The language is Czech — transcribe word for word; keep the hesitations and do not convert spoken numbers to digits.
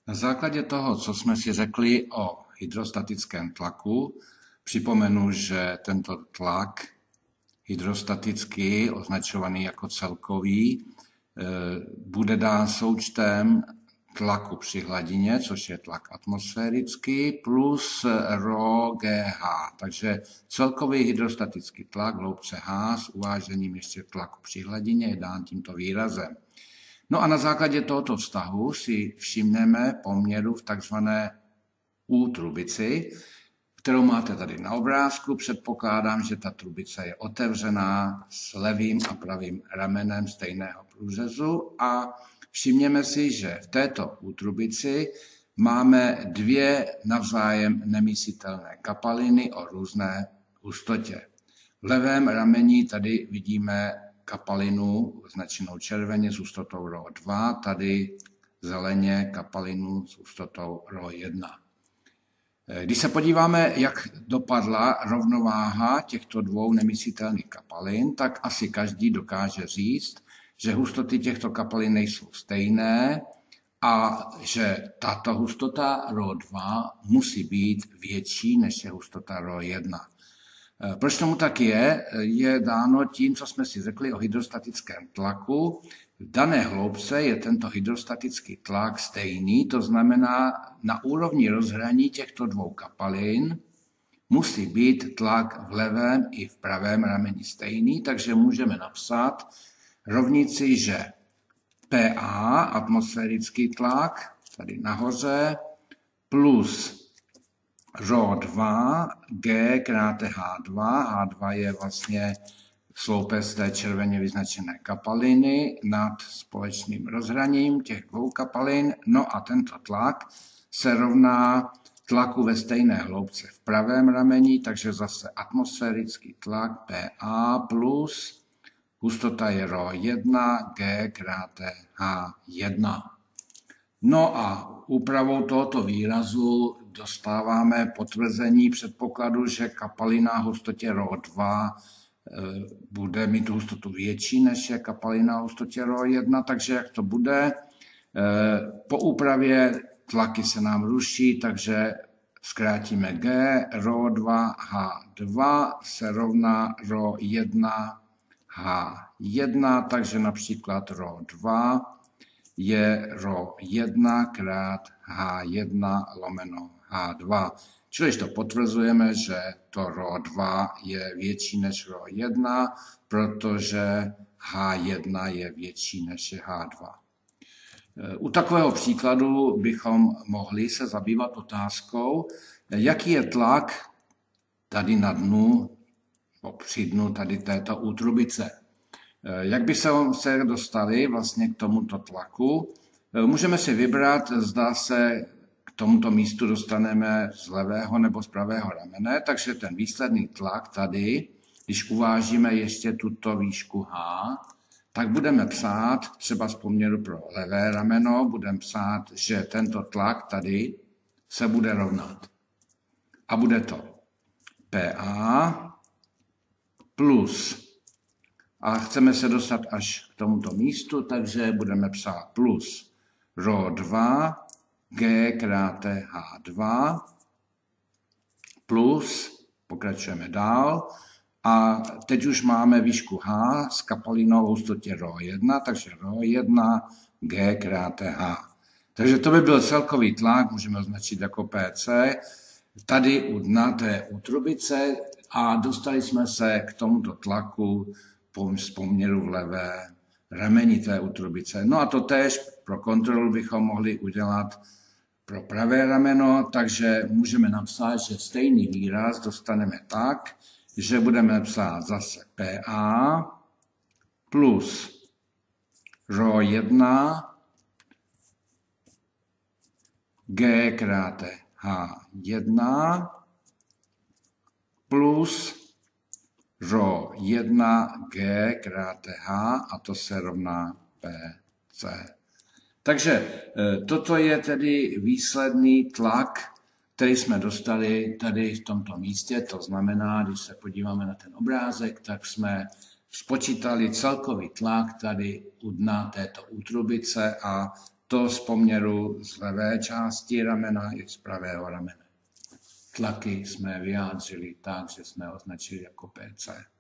Na základě toho, co jsme si řekli o hydrostatickém tlaku, připomenu, že tento tlak hydrostatický, označovaný jako celkový, bude dán součtem tlaku při hladině, což je tlak atmosférický, plus rho gh. Takže celkový hydrostatický tlak v hloubce H s uvážením ještě tlaku při hladině je dán tímto výrazem. No a na základě tohoto vztahu si všimneme poměru v takzvané U-trubici, kterou máte tady na obrázku. Předpokládám, že ta trubice je otevřená s levým a pravým ramenem stejného průřezu a všimněme si, že v této U-trubici máme dvě navzájem nemísitelné kapaliny o různé hustotě. V levém rameni tady vidíme kapalinu značenou červeně s hustotou rho dva, tady zeleně kapalinu s hustotou rho jedna. Když se podíváme, jak dopadla rovnováha těchto dvou nemísitelných kapalin, tak asi každý dokáže říct, že hustoty těchto kapalin nejsou stejné a že tato hustota rho dva musí být větší než je hustota rho jedna. Proč tomu tak je? Je dáno tím, co jsme si řekli o hydrostatickém tlaku. V dané hloubce je tento hydrostatický tlak stejný, to znamená, na úrovni rozhraní těchto dvou kapalin musí být tlak v levém i v pravém rameni stejný, takže můžeme napsat rovnici, že Pa, atmosférický tlak, tady nahoře, plus rho dva, G krát H dva, H dva je vlastně sloupec té červeně vyznačené kapaliny nad společným rozhraním těch dvou kapalin. No a tento tlak se rovná tlaku ve stejné hloubce v pravém rameni, takže zase atmosférický tlak Pa plus hustota je rho jedna, G krát H jedna. No a úpravou tohoto výrazu dostáváme potvrzení předpokladu, že kapalina hustotě rho dva bude mít hustotu větší než je kapalina hustotě rho jedna, takže jak to bude? Po úpravě tlaky se nám ruší, takže zkrátíme G, rho dva H dva se rovná rho jedna H jedna, takže například rho dva je rho jedna krát H jedna lomeno H dva. Čili to potvrzujeme, že to rho dva je větší než rho jedna, protože H jedna je větší než je H dva. U takového příkladu bychom mohli se zabývat otázkou, jaký je tlak tady na dnu, při dnu tady této útrubice. Jak by se se dostali vlastně k tomuto tlaku? Můžeme si vybrat, zda se k tomuto místu dostaneme z levého nebo z pravého ramene, takže ten výsledný tlak tady, když uvážíme ještě tuto výšku H, tak budeme psát, třeba z poměru pro levé rameno, budeme psát, že tento tlak tady se bude rovnat. A bude to Pa plus, a chceme se dostat až k tomuto místu, takže budeme psát plus rho dva, G krát H dva, plus, pokračujeme dál, a teď už máme výšku H s kapalinou hustotě rho jedna, takže rho jedna, G krát H. Takže to by byl celkový tlak, můžeme označit jako P C, tady u dna té útrubice a dostali jsme se k tomuto tlaku z poměru v levé rameni té útrubice. No a to též pro kontrolu bychom mohli udělat pro pravé rameno, takže můžeme napsat, že stejný výraz dostaneme tak, že budeme psát zase Pa plus rho jedna, G krát H jedna plus rho jedna G krát H a to se rovná P C. Takže toto je tedy výsledný tlak, který jsme dostali tady v tomto místě. To znamená, když se podíváme na ten obrázek, tak jsme spočítali celkový tlak tady u dna této útrubice a to z poměru z levé části ramena i z pravého ramene. Tlaky jsme vyjádřili tak, že jsme označili jako P C.